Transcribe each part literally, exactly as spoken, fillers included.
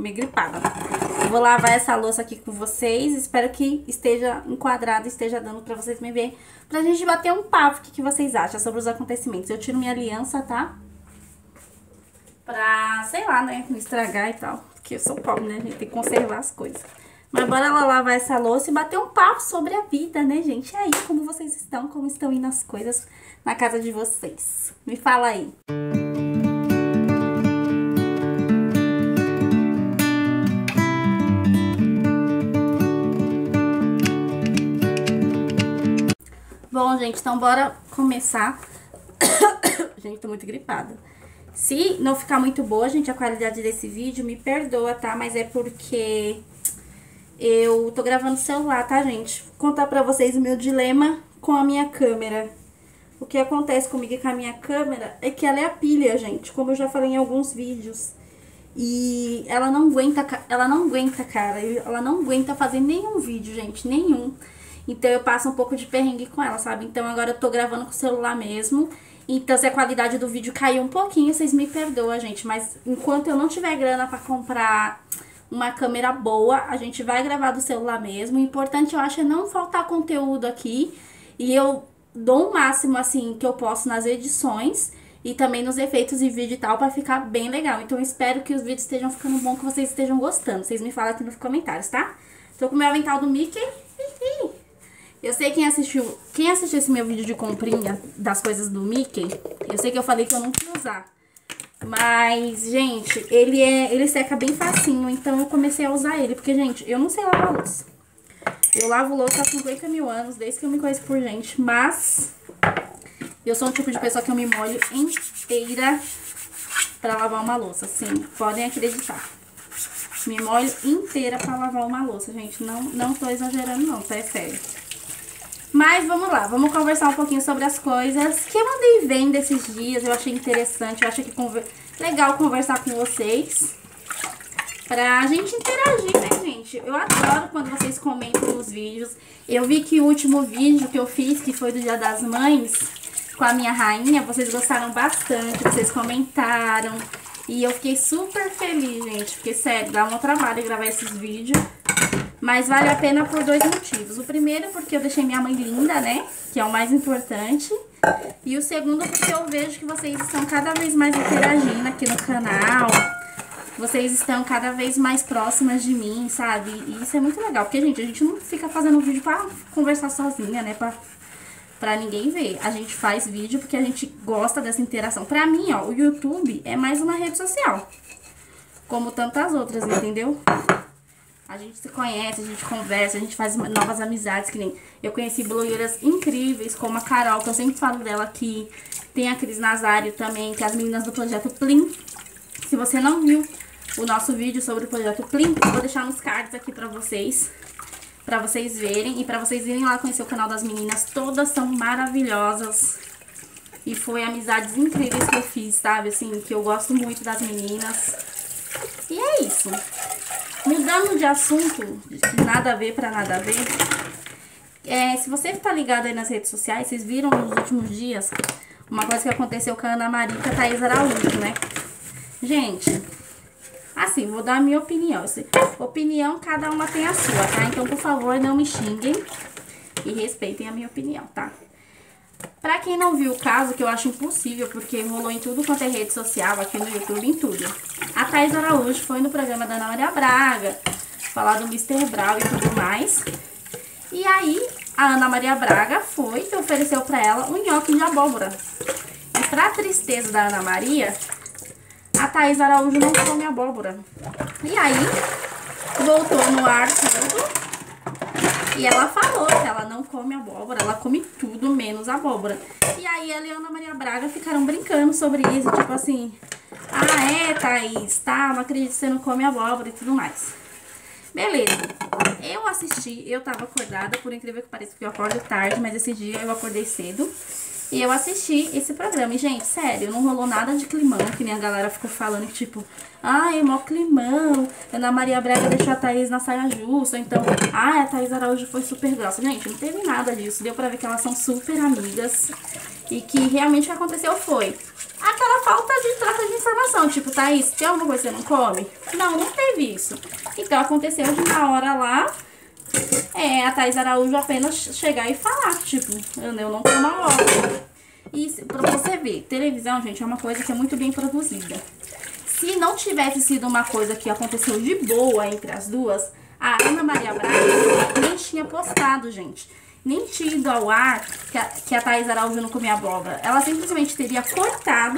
meio gripada. Eu vou lavar essa louça aqui com vocês. Espero que esteja enquadrado, esteja dando pra vocês me verem. Pra gente bater um papo. O que, que vocês acham sobre os acontecimentos. Eu tiro minha aliança, tá? Pra, sei lá, né? Não estragar e tal. Porque eu sou pobre, né? A gente tem que conservar as coisas. Mas bora lá lavar essa louça e bater um papo sobre a vida, né, gente? E aí, como vocês estão? Como estão indo as coisas na casa de vocês? Me fala aí. Bom, gente, então bora começar. Gente, tô muito gripada. Se não ficar muito boa, gente, a qualidade desse vídeo, me perdoa, tá? Mas é porque eu tô gravando no celular, tá, gente? Vou contar pra vocês o meu dilema com a minha câmera. O que acontece comigo com a minha câmera é que ela é a pilha, gente, como eu já falei em alguns vídeos. E ela não aguenta, ela não aguenta, cara, ela não aguenta fazer nenhum vídeo, gente, nenhum. Então eu passo um pouco de perrengue com ela, sabe? Então agora eu tô gravando com o celular mesmo. Então se a qualidade do vídeo cair um pouquinho, vocês me perdoam, gente. Mas enquanto eu não tiver grana pra comprar uma câmera boa, a gente vai gravar do celular mesmo. O importante, eu acho, é não faltar conteúdo aqui. E eu dou o máximo, assim, que eu posso nas edições e também nos efeitos de vídeo e tal, pra ficar bem legal. Então eu espero que os vídeos estejam ficando bom, que vocês estejam gostando. Vocês me falam aqui nos comentários, tá? Tô com o meu avental do Mickey. Eu sei quem assistiu, quem assistiu esse meu vídeo de comprinha das coisas do Mickey, eu sei que eu falei que eu não queria usar. Mas, gente, ele é, ele seca bem facinho, então eu comecei a usar ele. Porque, gente, eu não sei lavar louça. Eu lavo louça há cinquenta mil anos, desde que eu me conheço por gente. Mas eu sou um tipo de pessoa que eu me molho inteira pra lavar uma louça, sim, podem acreditar. Me molho inteira pra lavar uma louça, gente. Não, não tô exagerando não, tá? É sério. Mas vamos lá, vamos conversar um pouquinho sobre as coisas que eu andei vendo esses dias. Eu achei interessante, eu achei que conver... legal conversar com vocês. Pra gente interagir, né, gente? Eu adoro quando vocês comentam nos vídeos. Eu vi que o último vídeo que eu fiz, que foi do Dia das Mães, com a minha rainha, vocês gostaram bastante, vocês comentaram. E eu fiquei super feliz, gente, porque, sério, dá um trabalho gravar esses vídeos. Mas vale a pena por dois motivos. O primeiro, porque eu deixei minha mãe linda, né? Que é o mais importante. E o segundo, porque eu vejo que vocês estão cada vez mais interagindo aqui no canal. Vocês estão cada vez mais próximas de mim, sabe? E isso é muito legal. Porque, gente, a gente não fica fazendo vídeo pra conversar sozinha, né? Pra, pra ninguém ver. A gente faz vídeo porque a gente gosta dessa interação. Pra mim, ó, o YouTube é mais uma rede social. Como tantas outras, entendeu? A gente se conhece, a gente conversa, a gente faz novas amizades, que nem eu conheci blogueiras incríveis, como a Carol, que eu sempre falo dela aqui. Tem a Cris Nazário também, que é as meninas do Projeto Plim. Se você não viu o nosso vídeo sobre o Projeto Plim, eu vou deixar nos cards aqui pra vocês, pra vocês verem. E pra vocês irem lá conhecer o canal das meninas, todas são maravilhosas. E foi amizades incríveis que eu fiz, sabe? Assim, que eu gosto muito das meninas. E é isso. Mudando de assunto, nada a ver pra nada a ver, é, se você tá ligado aí nas redes sociais, vocês viram nos últimos dias uma coisa que aconteceu com a Ana Maria e com a Thaís Araújo, né? Gente, assim, vou dar a minha opinião. Opinião, cada uma tem a sua, tá? Então, por favor, não me xinguem e respeitem a minha opinião, tá? Pra quem não viu o caso, que eu acho impossível, porque rolou em tudo quanto é rede social, aqui no YouTube, em tudo. A Thaís Araújo foi no programa da Ana Maria Braga, falar do mister Brau e tudo mais. E aí, a Ana Maria Braga foi e ofereceu pra ela um nhoque de abóbora. E pra tristeza da Ana Maria, a Thaís Araújo não come abóbora. E aí, voltou no ar tudo. E ela falou que ela não come abóbora, ela come tudo menos abóbora. E aí ela e a Ana Maria Braga ficaram brincando sobre isso, tipo assim... Ah, é, Thaís, tá, não acredito que você não come abóbora e tudo mais. Beleza, eu assisti, eu tava acordada, por incrível que pareça, porque eu acordo tarde, mas esse dia eu acordei cedo. E eu assisti esse programa. E, gente, sério, não rolou nada de climão, que nem a galera ficou falando que, tipo, ai, mó climão, Ana Maria Braga deixou a Thaís na saia justa, então, ai, a Thaís Araújo foi super grossa. Gente, não teve nada disso. Deu pra ver que elas são super amigas. E que realmente o que aconteceu foi aquela falta de troca de informação. Tipo, Thaís, tem alguma coisa que você não come? Não, não teve isso. Então, aconteceu de uma hora lá, é, a Thaís Araújo apenas chegar e falar, tipo, eu, eu não como a hora. E pra você ver, televisão, gente, é uma coisa que é muito bem produzida. Se não tivesse sido uma coisa que aconteceu de boa entre as duas, a Ana Maria Braga nem tinha postado, gente. Nem tinha ido ao ar que a, que a Thaís Araújo não comia abóbora. Ela simplesmente teria cortado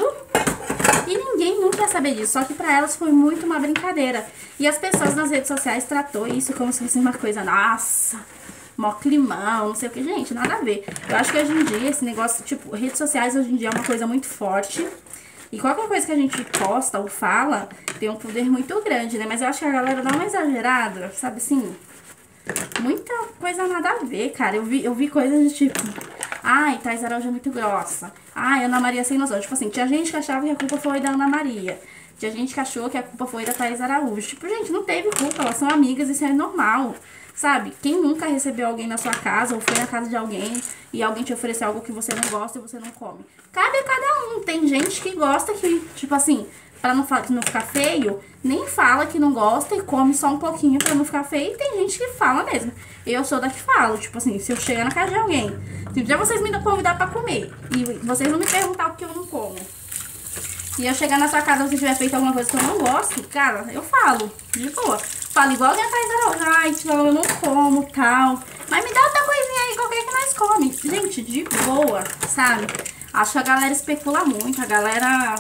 e ninguém nunca ia saber disso. Só que pra elas foi muito uma brincadeira. E as pessoas nas redes sociais tratou isso como se fosse uma coisa, nossa, mó climão, não sei o que. Gente, nada a ver. Eu acho que hoje em dia esse negócio, tipo, redes sociais hoje em dia é uma coisa muito forte. E qualquer coisa que a gente posta ou fala tem um poder muito grande, né? Mas eu acho que a galera dá uma exagerada, sabe assim? Muita coisa nada a ver, cara. Eu vi, eu vi coisas de tipo, ai, Thaís Araújo é muito grossa. Ai, Ana Maria sem noção. Tipo assim, tinha gente que achava que a culpa foi da Ana Maria. Tinha gente que achou que a culpa foi da Thaís Araújo. Tipo, gente, não teve culpa, elas são amigas, isso é normal. Sabe? Quem nunca recebeu alguém na sua casa ou foi na casa de alguém e alguém te ofereceu algo que você não gosta e você não come? Cabe a cada um. Tem gente que gosta que, tipo assim, pra não, não ficar feio, nem fala que não gosta e come só um pouquinho pra não ficar feio. E tem gente que fala mesmo. Eu sou da que falo, tipo assim, se eu chegar na casa de alguém, se um dia vocês me convidar pra comer e vocês não me perguntar o que eu não como, e eu chegar na sua casa e você tiver feito alguma coisa que eu não gosto, cara, eu falo, de boa. Falo igual a minha Thaís Araújo, ai, tchau, eu não como, tal. Mas me dá outra coisinha aí, qualquer que nós come. Gente, de boa, sabe? Acho que a galera especula muito, a galera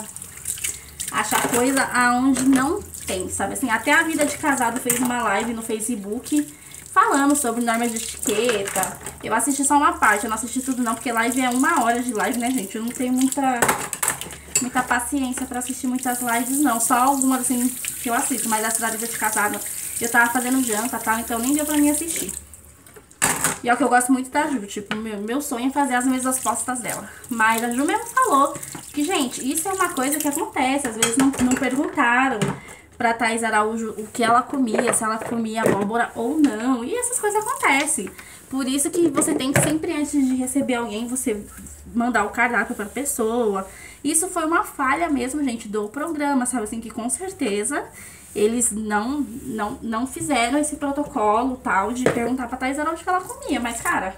acha coisa aonde não tem, sabe? Assim, até a Vida de Casado fez uma live no Facebook falando sobre normas de etiqueta. Eu assisti só uma parte, eu não assisti tudo não, porque live é uma hora de live, né, gente? Eu não tenho muita... muita paciência pra assistir muitas lives, não. Só algumas, assim, que eu assisto. Mas essa da Vida de Casado, eu tava fazendo janta, tal, então nem deu pra mim assistir. E é o que eu gosto muito da Ju. Tipo, meu, meu sonho é fazer as mesmas postas dela. Mas a Ju mesmo falou que, gente, isso é uma coisa que acontece. Às vezes não, não perguntaram pra Thaís Araújo o que ela comia, se ela comia abóbora ou não. E essas coisas acontecem. Por isso que você tem que sempre, antes de receber alguém, você mandar o cardápio pra pessoa. Isso foi uma falha mesmo, gente, do programa, sabe? Assim, que com certeza eles não, não, não fizeram esse protocolo, tal, de perguntar pra Thaís Araújo o que ela comia. Mas, cara,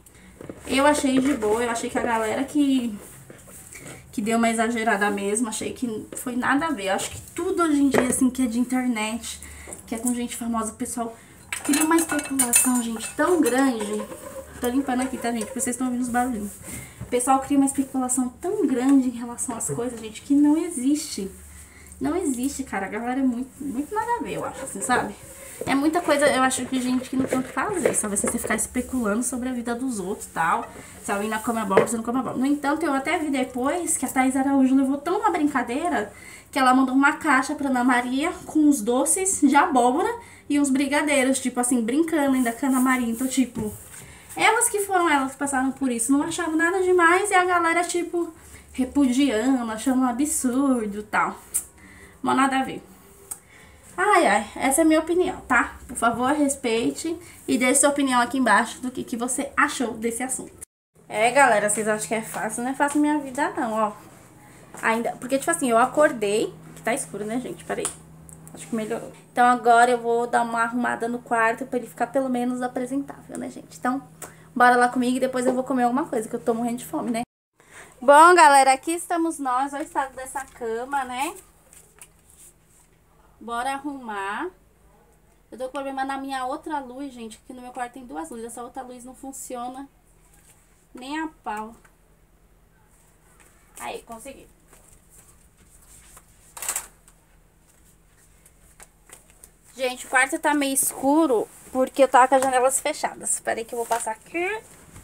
eu achei de boa, eu achei que a galera que, que deu uma exagerada mesmo, achei que foi nada a ver. Eu acho que tudo hoje em dia, assim, que é de internet, que é com gente famosa, o pessoal cria uma especulação, gente, tão grande. Tô limpando aqui, tá, gente? Porque vocês estão ouvindo os barulhos. O pessoal cria uma especulação tão grande em relação às coisas, gente, que não existe. Não existe, cara. A galera é muito, muito nada a ver, eu acho, assim, sabe? É muita coisa, eu acho que gente que não tem o que fazer, sabe? Você ficar especulando sobre a vida dos outros e tal. Se alguém não come abóbora, você não come abóbora. No entanto, eu até vi depois que a Thaís Araújo levou tão na brincadeira que ela mandou uma caixa pra Ana Maria com os doces de abóbora e uns brigadeiros, tipo assim, brincando ainda com a Ana Maria. Então, tipo, elas que foram elas que passaram por isso, não achavam nada demais e a galera, tipo, repudiando, achando um absurdo e tal. Mas nada a ver. Ai, ai, essa é a minha opinião, tá? Por favor, respeite e deixe sua opinião aqui embaixo do que, que você achou desse assunto. É, galera, vocês acham que é fácil? Não é fácil minha vida, não, ó. Ainda, porque, tipo assim, eu acordei, que tá escuro, né, gente? Peraí. Acho que melhorou. Então, agora eu vou dar uma arrumada no quarto pra ele ficar pelo menos apresentável, né, gente? Então, bora lá comigo e depois eu vou comer alguma coisa, que eu tô morrendo de fome, né? Bom, galera, aqui estamos nós, olha o estado dessa cama, né? Bora arrumar. Eu tô com problema na minha outra luz, gente. Aqui no meu quarto tem duas luzes. Essa outra luz não funciona nem a pau. Aí, consegui. Gente, o quarto tá meio escuro porque eu tava com as janelas fechadas. Espera aí que eu vou passar aqui.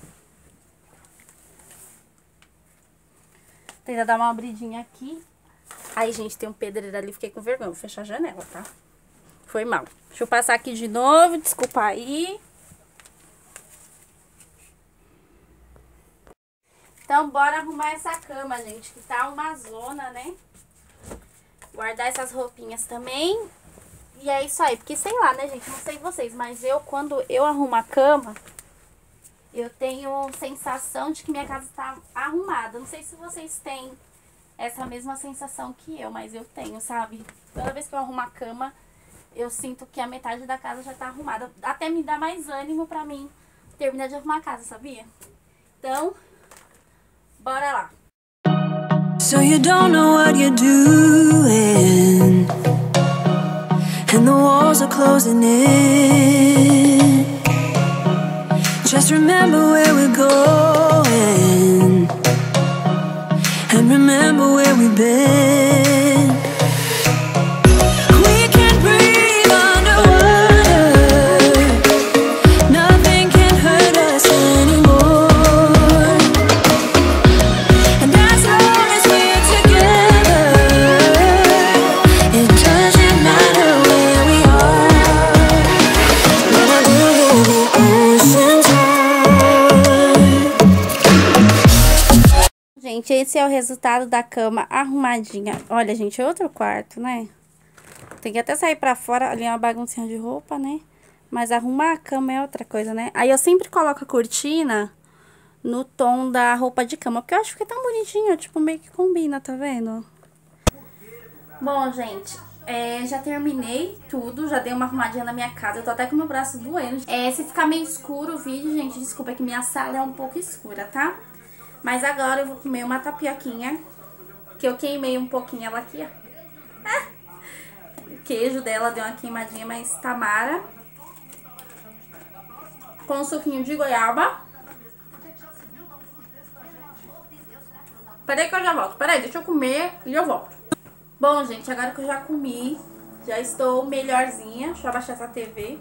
Tentar dar uma abridinha aqui. Ai, gente, tem um pedreiro ali, fiquei com vergonha. Vou fechar a janela, tá? Foi mal. Deixa eu passar aqui de novo, desculpa aí. Então, bora arrumar essa cama, gente, que tá uma zona, né? Guardar essas roupinhas também. E é isso aí, porque sei lá, né, gente? Não sei vocês, mas eu, quando eu arrumo a cama, eu tenho sensação de que minha casa tá arrumada. Não sei se vocês têm essa mesma sensação que eu, mas eu tenho, sabe? Toda vez que eu arrumo a cama, eu sinto que a metade da casa já tá arrumada. Até me dá mais ânimo pra mim terminar de arrumar a casa, sabia? Então, bora lá. So you don't know what you're doing, and the walls are closing in. Just remember where we're going, and remember where we've been. We can breathe underwater, nothing can hurt us anymore. And as long as we're together, it doesn't matter where we are. We're in the ocean's heart. Gente, esse é o resultado da cama arrumadinha. Olha, gente, é outro quarto, né? Tem que até sair pra fora, ali é uma baguncinha de roupa, né? Mas arrumar a cama é outra coisa, né? Aí eu sempre coloco a cortina no tom da roupa de cama, porque eu acho que é tão bonitinho, tipo, meio que combina, tá vendo? Bom, gente, é, já terminei tudo, já dei uma arrumadinha na minha casa, eu tô até com meu braço doendo. É, se ficar meio escuro o vídeo, gente, desculpa, é que minha sala é um pouco escura, tá? Mas agora eu vou comer uma tapioquinha, que eu queimei um pouquinho ela aqui, ó. Ah, o queijo dela deu uma queimadinha, mas tamara. Com um suquinho de goiaba. Peraí que eu já volto. Peraí, deixa eu comer e eu volto. Bom, gente, agora que eu já comi, já estou melhorzinha. Deixa eu abaixar essa T V.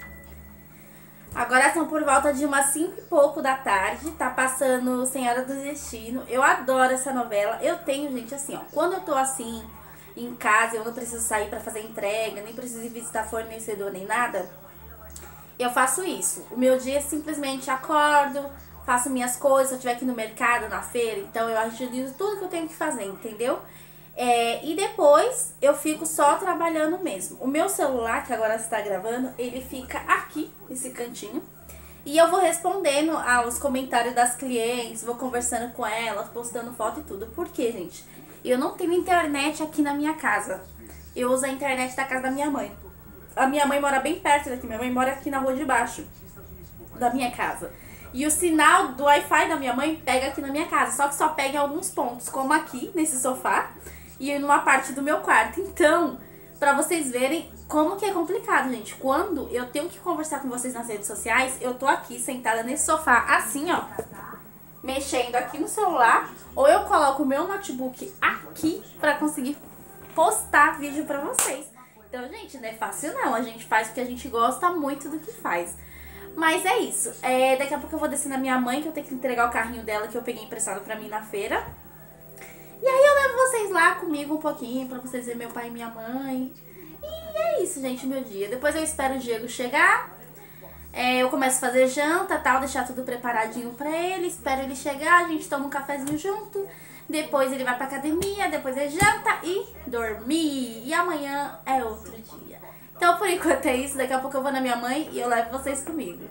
Agora são por volta de umas cinco e pouco da tarde. Tá passando Senhora do Destino. Eu adoro essa novela. Eu tenho, gente, assim, ó. Quando eu tô assim, em casa, eu não preciso sair pra fazer entrega, nem preciso visitar fornecedor, nem nada. Eu faço isso. O meu dia simplesmente acordo, faço minhas coisas. Se eu estiver aqui no mercado, na feira, então eu agilizo tudo que eu tenho que fazer, entendeu? É, e depois eu fico só trabalhando mesmo. O meu celular, que agora está gravando, ele fica aqui, nesse cantinho. E eu vou respondendo aos comentários das clientes, vou conversando com elas, postando foto e tudo. Por quê, gente? Eu não tenho internet aqui na minha casa. Eu uso a internet da casa da minha mãe. A minha mãe mora bem perto daqui, minha mãe mora aqui na rua de baixo da minha casa. E o sinal do Wi-Fi da minha mãe pega aqui na minha casa, só que só pega em alguns pontos, como aqui, nesse sofá, e numa parte do meu quarto. Então, pra vocês verem como que é complicado, gente. Quando eu tenho que conversar com vocês nas redes sociais, eu tô aqui sentada nesse sofá, assim, ó, mexendo aqui no celular, ou eu coloco o meu notebook aqui pra conseguir postar vídeo pra vocês. Então, gente, não é fácil não, a gente faz porque a gente gosta muito do que faz. Mas é isso, é, daqui a pouco eu vou descer na minha mãe, que eu tenho que entregar o carrinho dela que eu peguei emprestado pra mim na feira. E aí eu levo vocês lá comigo um pouquinho, pra vocês verem meu pai e minha mãe. E é isso, gente, meu dia. Depois eu espero o Diego chegar, é, eu começo a fazer janta, tal, deixar tudo preparadinho pra ele. Espero ele chegar, a gente toma um cafezinho junto. Depois ele vai pra academia, depois ele janta e dormir. E amanhã é outro dia. Então, por enquanto é isso. Daqui a pouco eu vou na minha mãe e eu levo vocês comigo.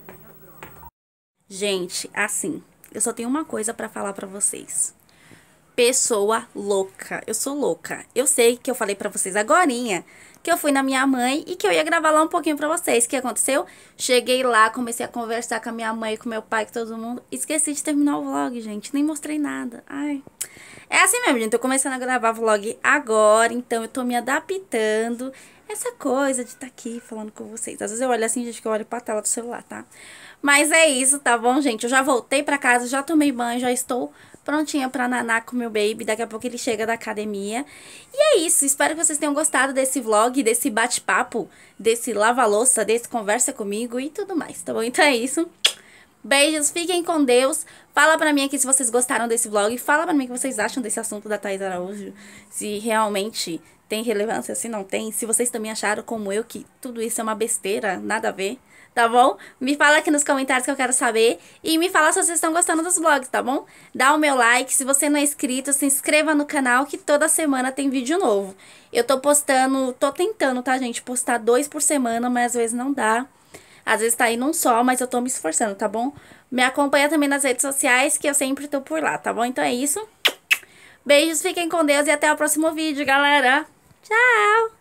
Gente, assim, eu só tenho uma coisa pra falar pra vocês. Pessoa louca. Eu sou louca. Eu sei que eu falei pra vocês agorinha que eu fui na minha mãe e que eu ia gravar lá um pouquinho pra vocês. O que aconteceu? Cheguei lá, comecei a conversar com a minha mãe, com meu pai, com todo mundo. Esqueci de terminar o vlog, gente. Nem mostrei nada. Ai... É assim mesmo, gente, tô começando a gravar vlog agora, então eu tô me adaptando. Essa coisa de estar tá aqui falando com vocês. Às vezes eu olho assim, gente, que eu olho pra tela do celular, tá? Mas é isso, tá bom, gente? Eu já voltei pra casa, já tomei banho, já estou prontinha pra nanar com o meu baby. Daqui a pouco ele chega da academia. E é isso, espero que vocês tenham gostado desse vlog, desse bate-papo, desse lava-louça, desse conversa comigo e tudo mais, tá bom? Então é isso. Beijos, fiquem com Deus. Fala pra mim aqui se vocês gostaram desse vlog. Fala pra mim o que vocês acham desse assunto da Thaís Araújo. Se realmente tem relevância, se não tem. Se vocês também acharam, como eu, que tudo isso é uma besteira, nada a ver, tá bom? Me fala aqui nos comentários que eu quero saber. E me fala se vocês estão gostando dos vlogs, tá bom? Dá o meu like. Se você não é inscrito, se inscreva no canal, que toda semana tem vídeo novo. Eu tô postando, tô tentando, tá, gente? Postar dois por semana, mas às vezes não dá. Às vezes tá indo um só, mas eu tô me esforçando, tá bom? Me acompanha também nas redes sociais, que eu sempre tô por lá, tá bom? Então é isso. Beijos, fiquem com Deus e até o próximo vídeo, galera. Tchau!